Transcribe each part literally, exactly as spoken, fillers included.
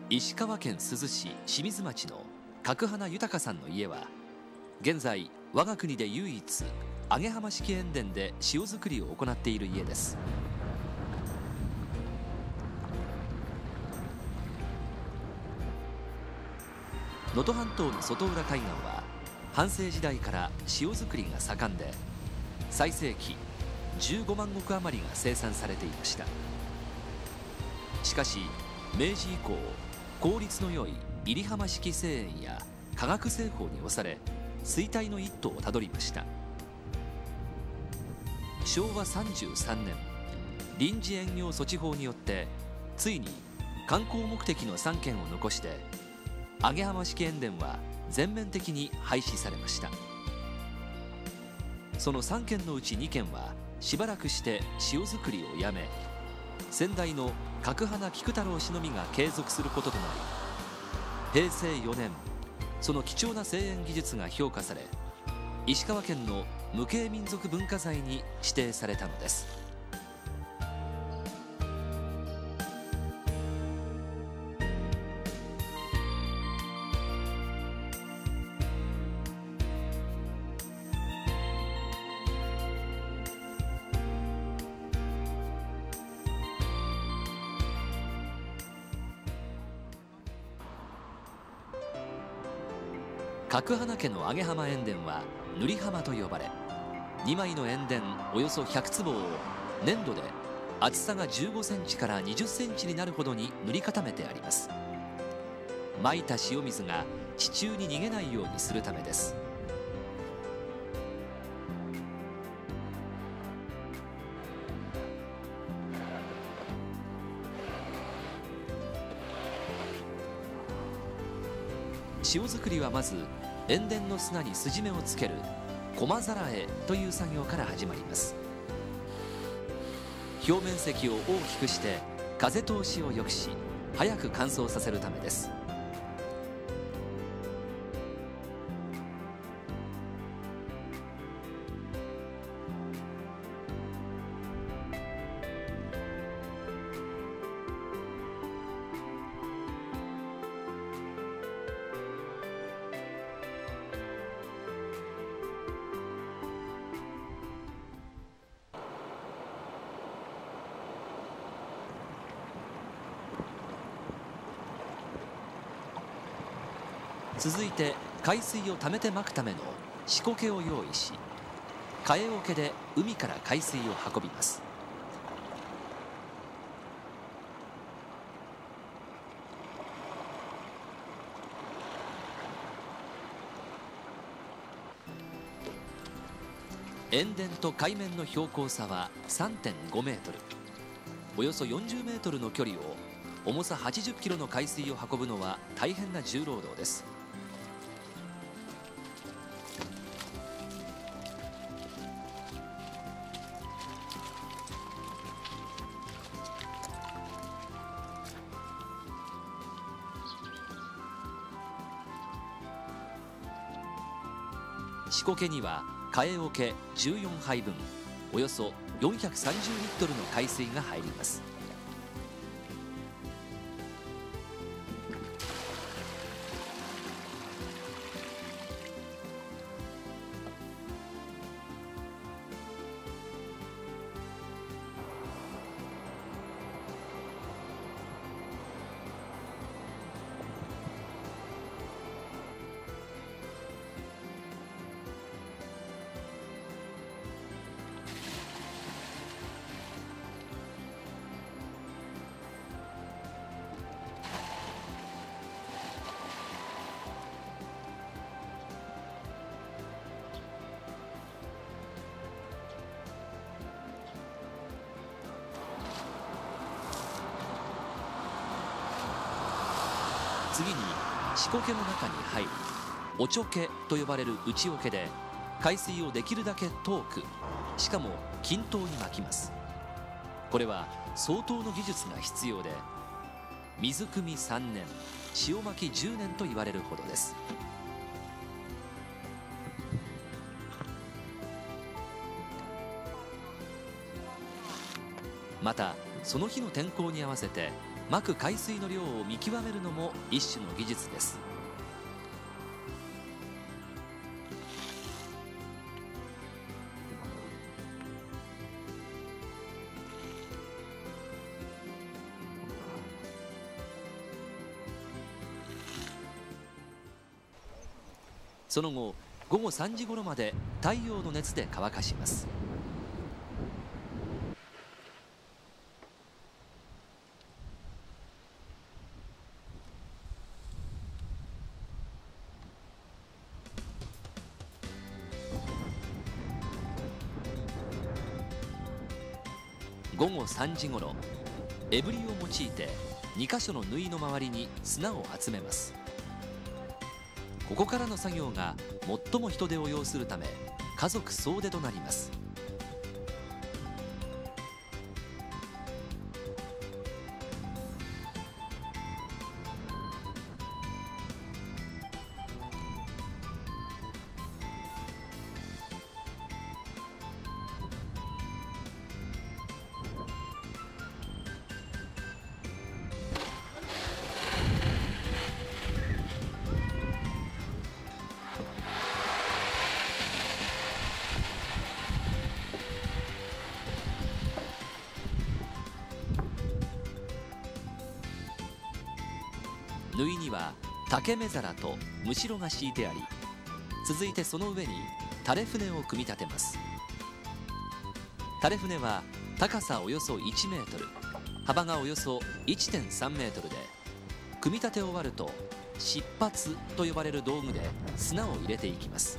石川県珠洲市清水町の角花豊さんの家は、現在我が国で唯一揚浜式塩田で塩作りを行っている家です。能登半島の外浦海岸は藩政時代から塩作りが盛んで、最盛期じゅうごまんごく余りが生産されていました。しかし明治以降、効率の良い入浜式製塩や化学製法に押され、衰退の一途をたどりました。しょうわさんじゅうさんねん、臨時営業措置法によってついに観光目的のさんけんを残して、揚浜式塩田は全面的に廃止されました。そのさんけんのうちにけんはしばらくして塩作りをやめ、先代の角花菊太郎氏のみが継続することとなり、へいせいよねん、その貴重な製塩技術が評価され、石川県の無形民族文化財に指定されたのです。角花家の揚浜塩田は塗り浜と呼ばれ、にまいの塩田およそひゃくつぼを粘土で厚さがじゅうごセンチからにじゅっセンチになるほどに塗り固めてあります。まいた塩水が地中に逃げないようにするためです。塩作りはまず塩田の砂に筋目をつける駒皿えという作業から始まります。表面積を大きくして風通しを良くし、早く乾燥させるためです。続いて海水をためてまくためのしこけを用意し、替え桶で海から海水を運びます。塩田と海面の標高差は さんてんごメートル、およそよんじゅうメートルの距離を重さはちじゅっキロの海水を運ぶのは大変な重労働です。しこけには替え桶じゅうよんはいぶん、およそよんひゃくさんじゅうリットルの海水が入ります。次にしこけの中に入り、おちょけと呼ばれる内桶で海水をできるだけ遠く、しかも均等にまきます。これは相当の技術が必要で、水汲みさんねん、塩まきじゅうねんと言われるほどです。またその日の天候に合わせてまく海水の量を見極めるのも一種の技術です。その後、午後さんじごろまで太陽の熱で乾かします。午後さんじごろ、エブリを用いてにかしょの縫いの周りに砂を集めます。ここからの作業が最も人手を要するため、家族総出となります。縫いには竹目皿とむしろが敷いてあり、続いてその上に垂れ船を組み立てます。垂れ船は高さおよそいちメートル、幅がおよそ いってんさんメートルで、組み立て終わると出発と呼ばれる道具で砂を入れていきます。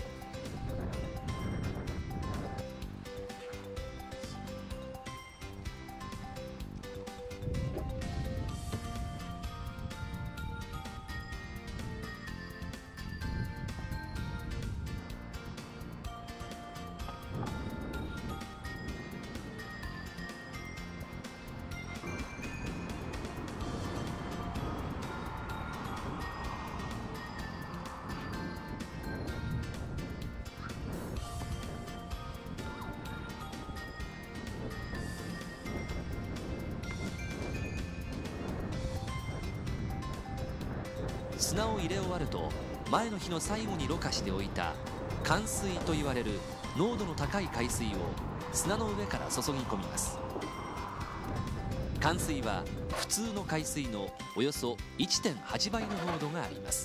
砂を入れ終わると、前の日の最後にろ過しておいた寒水といわれる濃度の高い海水を砂の上から注ぎ込みます。寒水は普通の海水のおよそ いってんはちばいの濃度があります。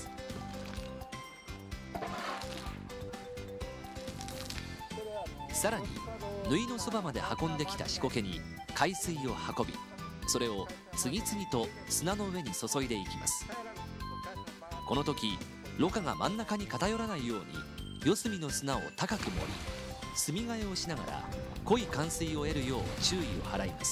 さらに縫いのそばまで運んできた仕掛けに海水を運び、それを次々と砂の上に注いでいきます。この時、ろ過が真ん中に偏らないように四隅の砂を高く盛り、墨替えをしながら濃い寒水を得るよう注意を払います。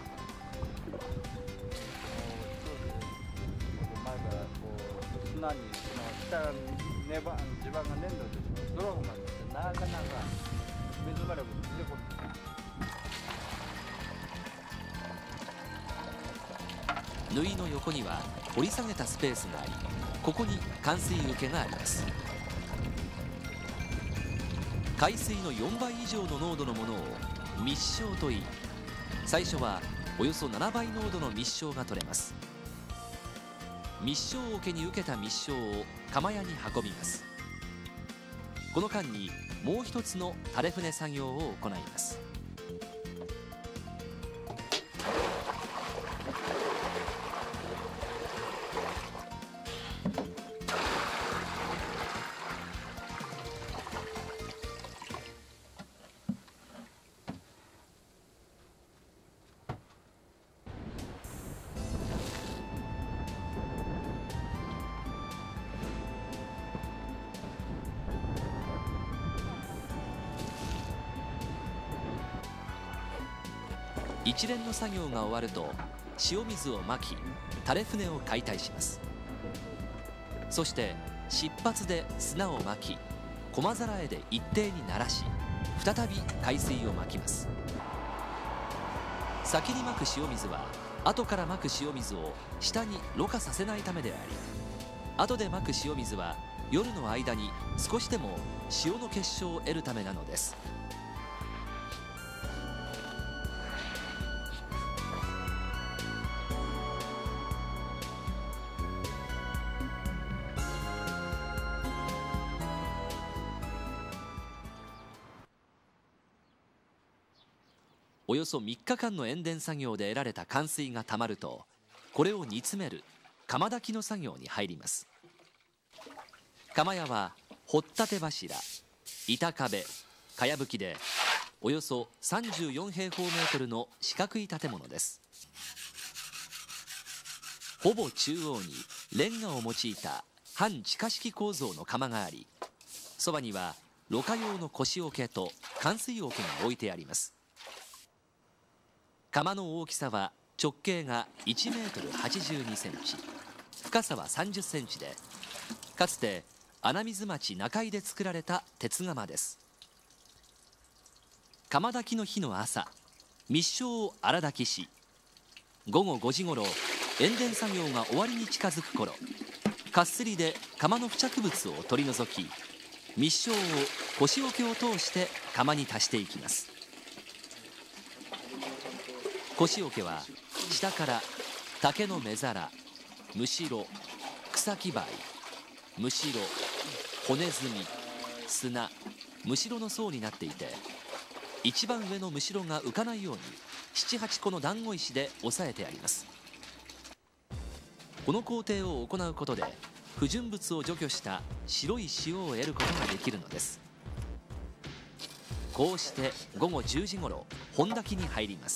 砂に下がネバ地盤が粘土でしょ、泥が混じってなかなか水までも出てこない。 縫いの横には掘り下げたスペースがあり、ここに寒水受けがあります。海水のよんばい以上の濃度のものを密晶といい、最初はおよそななばい濃度の密晶が取れます。密晶桶に受けた密晶を釜屋に運びます。この間にもう一つの垂れ船作業を行います。一連の作業が終わると、塩水をまき垂れ船を解体します。そして出発で砂をまき、駒皿絵で一定にならし、再び海水をまきます。先にまく塩水は後からまく塩水を下にろ過させないためであり、後でまく塩水は夜の間に少しでも塩の結晶を得るためなのです。 およそみっかかんの塩田作業で得られた寒水がたまると、これを煮詰める釜炊きの作業に入ります。釜屋は掘立て柱、板壁、かやぶきでおよそさんじゅうよん平方メートルの四角い建物です。ほぼ中央にレンガを用いた半地下式構造の釜があり、そばにはろ過用の腰桶と寒水桶が置いてあります。釜の大きさは直径がいちメートルはちじゅうにセンチ、深さはさんじゅっセンチで、かつて穴水町中井で作られた鉄釜です。釜炊きの日の朝、密書を荒炊きし、午後ごじごろ塩田作業が終わりに近づく頃、かっすりで釜の付着物を取り除き、密書を腰桶を通して釜に足していきます。腰桶は下から竹の目皿、むしろ、草木灰、むしろ、骨積み、砂、むしろの層になっていて、一番上のむしろが浮かないようにななはちこの団子石で押さえてあります。この工程を行うことで不純物を除去した白い塩を得ることができるのです。こうして午後じゅうじごろ本炊きに入ります。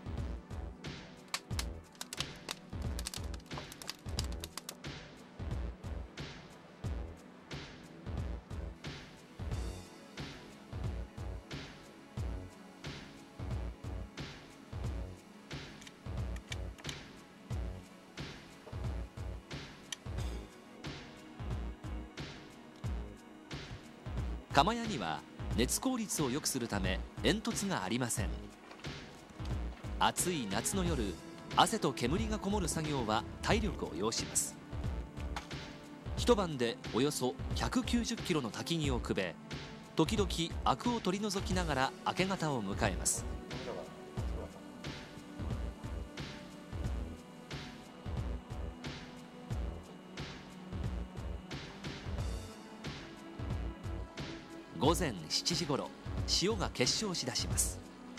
釜屋には熱効率を良くするため煙突がありません。暑い夏の夜、汗と煙がこもる作業は体力を要します。一晩でおよそひゃくきゅうじゅっキロの焚き木をくべ、時々アクを取り除きながら明け方を迎えます。午前しちじごろ、塩が結晶しだします。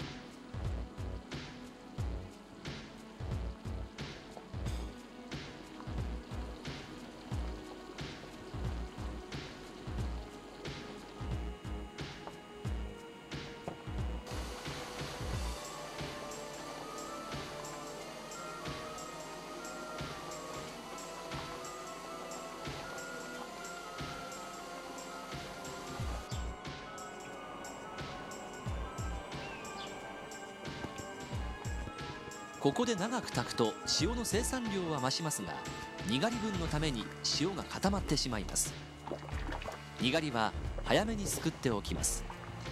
ここで長く炊くと塩の生産量は増しますが、にがり分のために塩が固まってしまいます。にがりは早めにすくっておきます。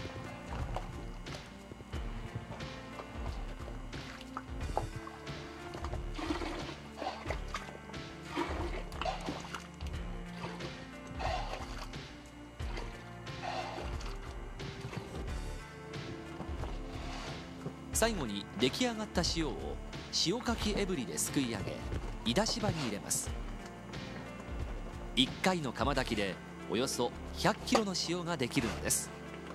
最後に出来上がった塩を塩かきエブリですくい上げ、いだし場に入れます。いっかいの釜炊きでおよそひゃっキロの塩ができるのです。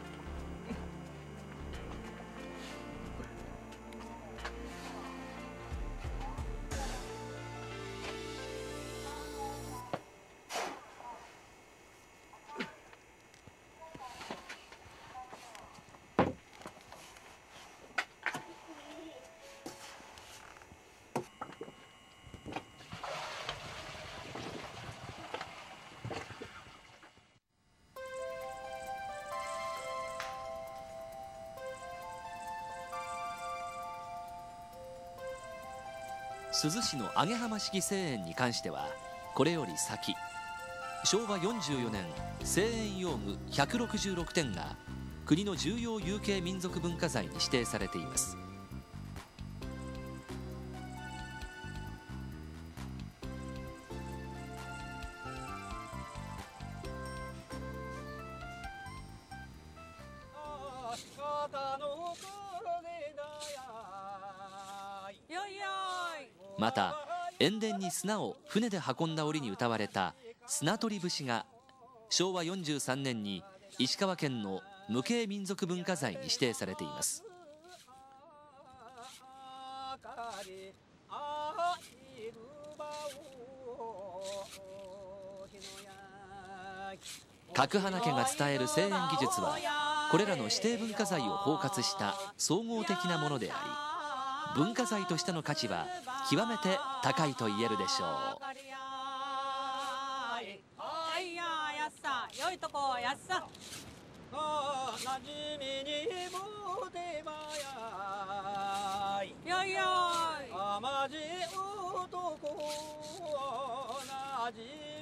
珠洲市の揚浜式製塩に関してはこれより先、しょうわよんじゅうよねん製塩用具ひゃくろくじゅうろくてんが国の重要有形民族文化財に指定されています。また塩田に砂を船で運んだ折に歌われた砂取節がしょうわよんじゅうさんねんに石川県の無形民族文化財に指定されています。 角花家が伝える製塩技術はこれらの指定文化財を包括した総合的なものであり、文化財としての価値は極めて高いと言えるでしょう。 良いとこやっさなじみにもでまやいよいよいあまじ男なじ